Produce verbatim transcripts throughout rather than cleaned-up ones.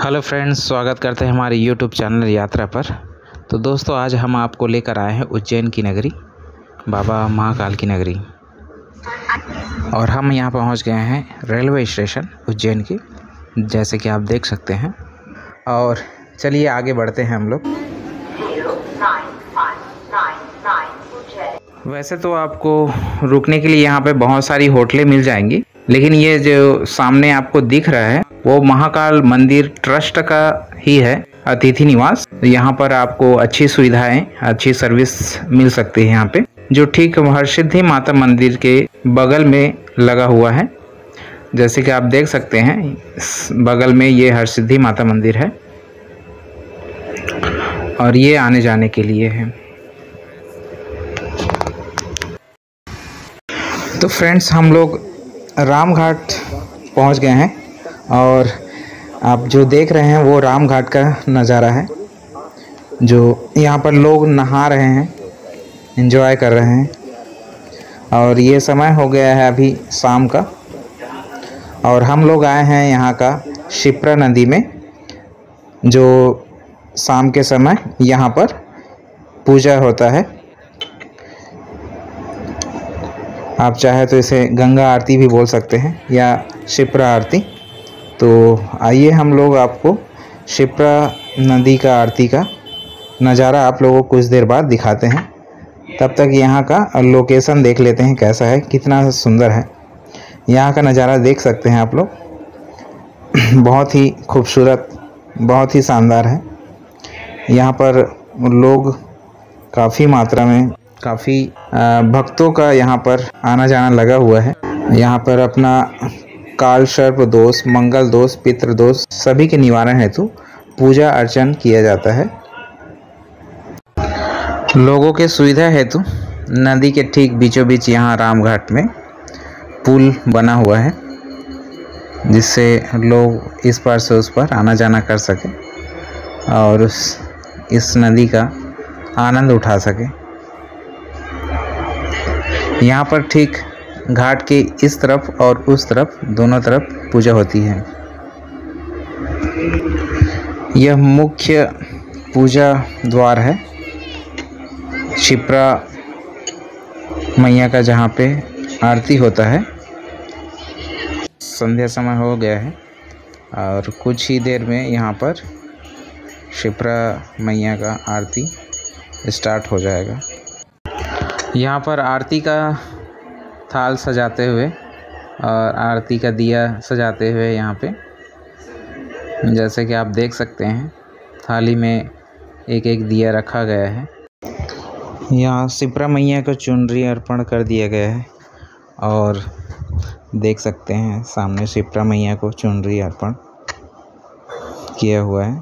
Hello friends, स्वागत करते हैं हमारे यूट्यूब चैनल यात्रा पर। तो दोस्तों, आज हम आपको लेकर आए हैं उज्जैन की नगरी, बाबा महाकाल की नगरी। और हम यहाँ पहुँच गए हैं रेलवे स्टेशन उज्जैन की, जैसे कि आप देख सकते हैं। और चलिए आगे बढ़ते हैं हम लोग। वैसे तो आपको रुकने के लिए यहाँ पे बहुत सारी होटलें मिल जाएंगी, लेकिन ये जो सामने आपको दिख रहा है वो महाकाल मंदिर ट्रस्ट का ही है, अतिथि निवास। यहाँ पर आपको अच्छी सुविधाएं, अच्छी सर्विस मिल सकती है यहाँ पे, जो ठीक हरसिद्धि माता मंदिर के बगल में लगा हुआ है। जैसे कि आप देख सकते हैं, बगल में ये हरसिद्धि माता मंदिर है और ये आने जाने के लिए है। तो फ्रेंड्स, हम लोग राम घाट पहुँच गए हैं और आप जो देख रहे हैं वो राम घाट का नज़ारा है, जो यहाँ पर लोग नहा रहे हैं, एंजॉय कर रहे हैं। और ये समय हो गया है अभी शाम का, और हम लोग आए हैं यहाँ का शिप्रा नदी में, जो शाम के समय यहाँ पर पूजा होता है। आप चाहे तो इसे गंगा आरती भी बोल सकते हैं या शिप्रा आरती। तो आइए हम लोग आपको शिप्रा नदी का आरती का नज़ारा आप लोगों को कुछ देर बाद दिखाते हैं। तब तक यहाँ का लोकेशन देख लेते हैं कैसा है, कितना सुंदर है। यहाँ का नज़ारा देख सकते हैं आप लोग, बहुत ही खूबसूरत, बहुत ही शानदार है। यहाँ पर लोग काफ़ी मात्रा में, काफ़ी भक्तों का यहाँ पर आना जाना लगा हुआ है। यहाँ पर अपना काल सर्प दोष, मंगल दोष, पितृ दोष सभी के निवारण हेतु पूजा अर्चन किया जाता है। लोगों के सुविधा हेतु नदी के ठीक बीचों बीच यहाँ राम घाट में पुल बना हुआ है, जिससे लोग इस पार से उस पार आना जाना कर सके और उस इस नदी का आनंद उठा सके। यहाँ पर ठीक घाट के इस तरफ और उस तरफ, दोनों तरफ पूजा होती है। यह मुख्य पूजा द्वार है शिप्रा मैया का, जहाँ पे आरती होता है। संध्या समय हो गया है और कुछ ही देर में यहाँ पर शिप्रा मैया का आरती स्टार्ट हो जाएगा। यहाँ पर आरती का थाल सजाते हुए और आरती का दिया सजाते हुए यहाँ पे, जैसे कि आप देख सकते हैं, थाली में एक एक दिया रखा गया है। यहाँ शिप्रा मैया को चुनरी अर्पण कर दिया गया है और देख सकते हैं सामने शिप्रा मैया को चुनरी अर्पण किया हुआ है।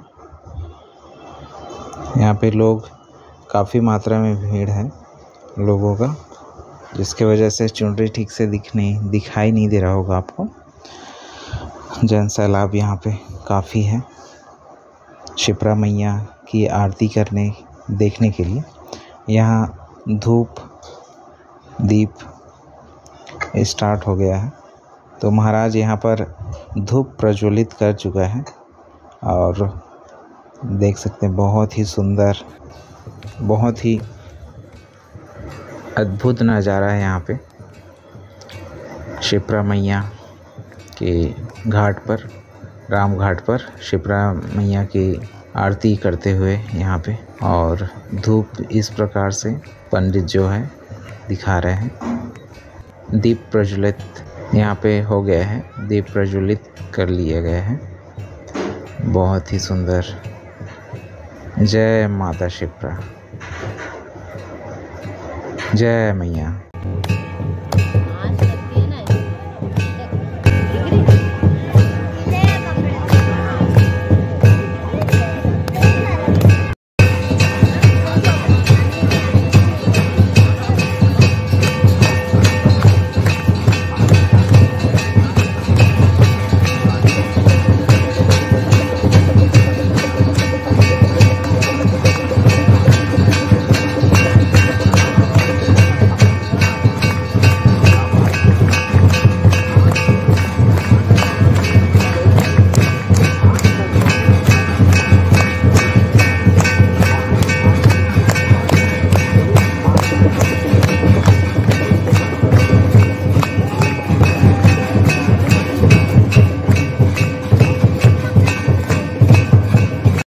यहाँ पे लोग, काफ़ी मात्रा में भीड़ है लोगों का, जिसके वजह से चुनरी ठीक से दिख नहीं दिखाई नहीं दे रहा होगा आपको। जन सैलाब यहाँ पे काफ़ी है शिप्रा मैया की आरती करने, देखने के लिए। यहाँ धूप दीप स्टार्ट हो गया है, तो महाराज यहाँ पर धूप प्रज्वलित कर चुका है और देख सकते हैं बहुत ही सुंदर, बहुत ही अद्भुत नज़ारा है यहाँ पे शिप्रा मैया के घाट पर, राम घाट पर शिप्रा मैया की आरती करते हुए यहाँ पे। और धूप इस प्रकार से पंडित जो है दिखा रहे हैं। दीप प्रज्वलित यहाँ पे हो गया है, दीप प्रज्वलित कर लिया गया है। बहुत ही सुंदर। जय माता शिप्रा, जय मैया।